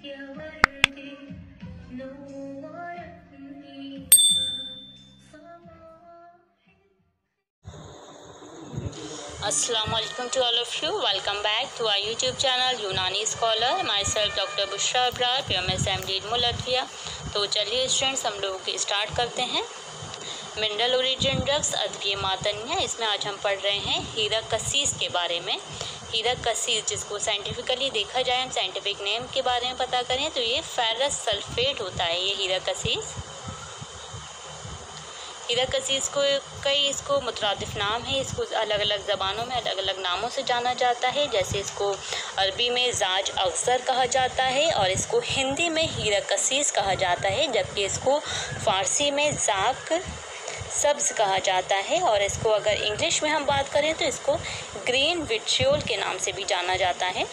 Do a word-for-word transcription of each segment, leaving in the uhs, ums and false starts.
Assalamualaikum to all of you. Welcome back to our YouTube channel Unani Scholar. Myself Doctor Bushra Abrar, P M S M D in Latvia. तो चलिए students हम लोग start करते हैं। Mineral origin drugs अद्वितीय मातन्य, इसमें आज हम पढ़ रहे हैं हीराकसीस के बारे में। हीराकसीस जिसको साइंटिफिकली देखा जाए, हम साइंटिफिक नेम के बारे में पता करें तो ये फेरस सल्फेट होता है। ये हीराकसीस हीराकसीस को कई इसको मुतरादिफ नाम है, इसको अलग अलग ज़बानों में अलग अलग नामों से जाना जाता है। जैसे इसको अरबी में जाज अक्सर कहा जाता है और इसको हिंदी में हीराकसीस कहा जाता है, जबकि इसको फ़ारसी में जाक सब्ज़ कहा जाता है। और इसको अगर इंग्लिश में हम बात करें तो इसको ग्रीन विट्रियोल के नाम से भी जाना जाता है।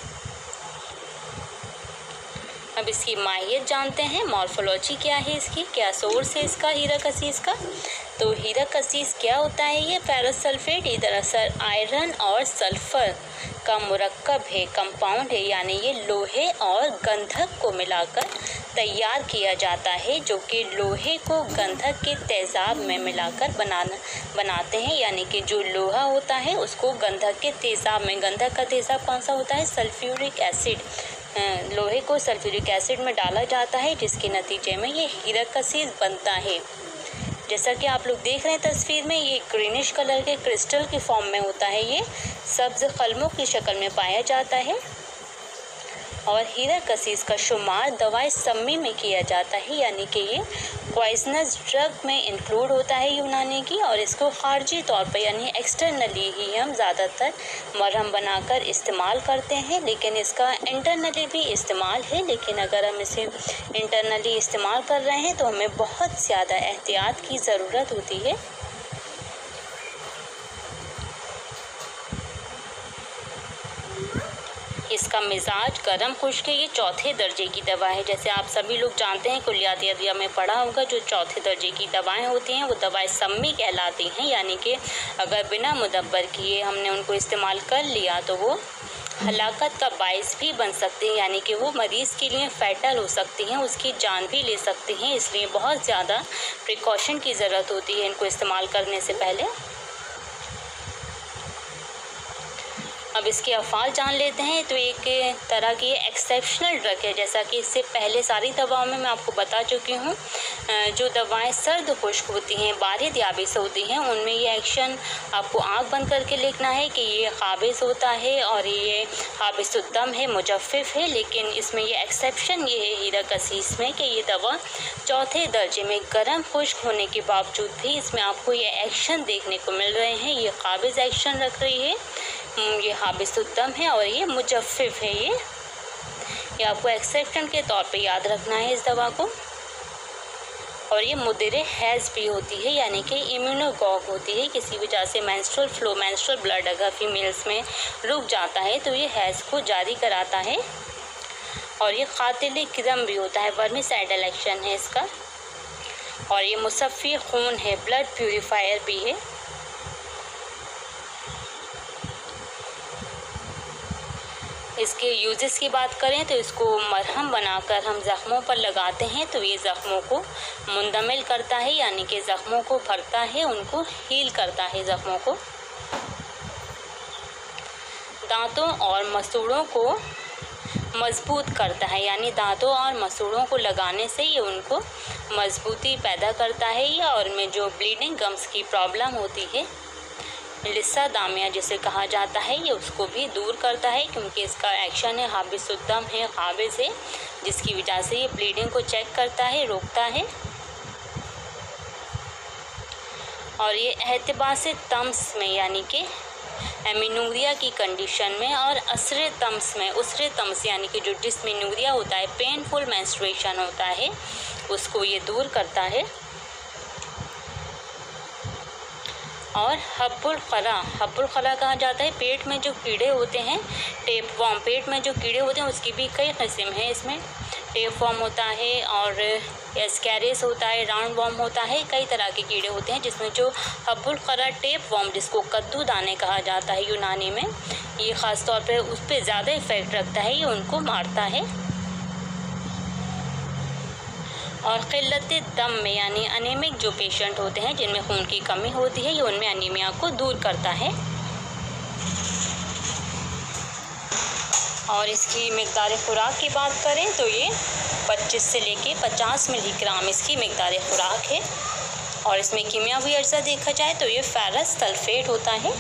अब इसकी माहियत जानते हैं, मॉर्फोलॉजी क्या है इसकी, क्या सोर्स है इसका हीराकसीस का। तो हीराकसीस क्या होता है, ये फेरस सल्फेट ये दरअसल आयरन और सल्फ़र का मुरक्कब है, कंपाउंड है, यानी ये लोहे और गंधक को मिलाकर तैयार किया जाता है, जो कि लोहे को गंधक के तेज़ाब में मिलाकर बनाना बनाते हैं। यानी कि जो लोहा होता है उसको गंधक के तेज़ाब में, गंधक का तेज़ाब कौन सा होता है, सल्फ्यूरिक एसिड, लोहे को सल्फ्यूरिक एसिड में डाला जाता है, जिसके नतीजे में ये हीराकसीस बनता है। जैसा कि आप लोग देख रहे हैं तस्वीर में, ये ग्रीनिश कलर के क्रिस्टल के फॉर्म में होता है, ये सब्ज़ कलमों की शक्ल में पाया जाता है। और हीराकसीस का शुमार दवाई सम्मी में किया जाता है, यानी कि ये पॉइजनस ड्रग में इंक्लूड होता है यूनानी की। और इसको खारजी तौर पर यानी एक्सटर्नली ही हम ज़्यादातर मरहम बनाकर इस्तेमाल करते हैं, लेकिन इसका इंटरनली भी इस्तेमाल है। लेकिन अगर हम इसे इंटरनली इस्तेमाल कर रहे हैं तो हमें बहुत ज़्यादा एहतियात की ज़रूरत होती है। इसका मिजाज गर्म खुश्क है, ये चौथे दर्जे की दवा है। जैसे आप सभी लोग जानते हैं, कुलियात अदविया में पढ़ा होगा, जो चौथे दर्जे की दवाएं होती हैं वो दवाएं सम्मी कहलाती हैं। यानी कि अगर बिना मुदब्बर किए हमने उनको इस्तेमाल कर लिया तो वो हलाकत का बाइस भी बन सकते हैं, यानी कि वो मरीज़ के लिए फ़ैटल हो सकती हैं, उसकी जान भी ले सकती हैं। इसलिए बहुत ज़्यादा प्रिकॉशन की ज़रूरत होती है इनको इस्तेमाल करने से पहले। अब इसके अफ़ाल जान लेते हैं। तो एक तरह की एक्सेप्शनल ड्रग है, जैसा कि इससे पहले सारी दवाओं में मैं आपको बता चुकी हूँ। जो दवाएं सर्द खुश्क होती हैं, बारिद याबिस होती हैं, उनमें ये एक्शन आपको आँख बंद करके लिखना है कि ये क़ाबिज़ होता है और ये हाबिसुद्दम है, मुजफ़्फ़िफ़ है। लेकिन इसमें ये एक्सेप्शन ये है हीराकसीस में कि ये दवा चौथे दर्जे में गर्म खुश्क होने के बावजूद भी इसमें आपको ये एक्शन देखने को मिल रहे हैं। ये क़ाबिज़ एक्शन रख रही है, ये हाबिसुद्दम है और ये मुजफ़्फ़िफ़ है। ये ये आपको एक्सेप्शन के तौर पे याद रखना है इस दवा को। और ये मुदिर हैज़ भी होती है, यानी कि इम्यूनोगॉग होती है। किसी वजह से मेंस्ट्रुअल फ्लो, मेंस्ट्रुअल ब्लड अगर फीमेल्स में रुक जाता है तो ये हैज़ को जारी कराता है। और ये क़ातिल किदम भी होता है, वर्मिसाइडल एक्शन है इसका। और ये मुसफ़्फ़ी खून है, ब्लड प्यूरीफायर भी है। इसके यूजेस की बात करें तो इसको मरहम बनाकर हम ज़ख्मों पर लगाते हैं तो ये ज़ख्मों को मुंदमिल करता है, यानी कि ज़ख्मों को भरता है, उनको हील करता है ज़ख्मों को। दांतों और मसूड़ों को मजबूत करता है, यानी दांतों और मसूड़ों को लगाने से ये उनको मजबूती पैदा करता है। या और में जो ब्लीडिंग गम्स की प्रॉब्लम होती है, लिस्सा दामिया जिसे कहा जाता है, ये उसको भी दूर करता है, क्योंकि इसका एक्शन है हाबिसुद्दम है, क़ाबिज़ है, जिसकी वजह से ये ब्लीडिंग को चेक करता है, रोकता है। और ये एहतिबास तम्स में, यानी कि एमिनूरिया की कंडीशन में, और असरे तम्स में, उसरे तम्स यानी कि जो डिस्मेनूरिया होता है, पेनफुल मेंस्ट्रुएशन होता है, उसको ये दूर करता है। और हब्बुल खला, हब्बुल खला कहा जाता है, पेट में जो कीड़े होते हैं, टेप वॉर्म, पेट में जो कीड़े होते हैं उसकी भी कई किस्म हैं। इसमें टेप वॉर्म होता है और एस्कैरिस होता है, राउंड वॉर्म होता है, कई तरह के कीड़े होते हैं, जिसमें जो हब्बुल खला टेप वॉर्म जिसको कद्दू दाने कहा जाता है यूनानी में, ये ख़ास तौर पे उस पर ज़्यादा इफ़ेक्ट रखता है, ये उनको मारता है। और क़िल्लत दम में यानी अनेमिक जो पेशेंट होते हैं जिनमें खून की कमी होती है, ये उनमें अनीमिया को दूर करता है। और इसकी मिक़दार खुराक की बात करें तो ये पच्चीस से लेके पचास मिलीग्राम इसकी मिक़दार खुराक है। और इसमें कीमियावी अज्जा देखा जाए तो ये फेरस सल्फेट होता है।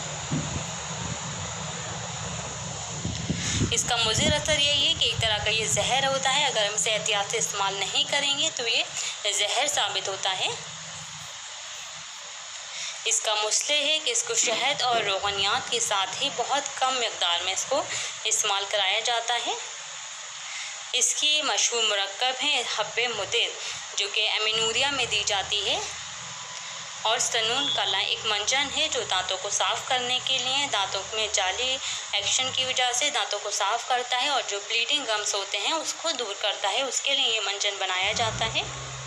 इसका मुज़िर असर यही है कि एक तरह का ये जहर होता है, अगर हम इसे एहतियात से इस्तेमाल नहीं करेंगे तो ये जहर साबित होता है। इसका मसले है कि इसको शहद और रोगनियात के साथ ही बहुत कम मिक़दार में इसको इस्तेमाल कराया जाता है। इसकी मशहूर मुरक्कब है हब्बे मुदिर, जो कि एमिनूरिया में दी जाती है। और सनून कला एक मंजन है जो दांतों को साफ़ करने के लिए दांतों में जाली एक्शन की वजह से दांतों को साफ़ करता है और जो ब्लीडिंग गम्स होते हैं उसको दूर करता है, उसके लिए ये मंजन बनाया जाता है।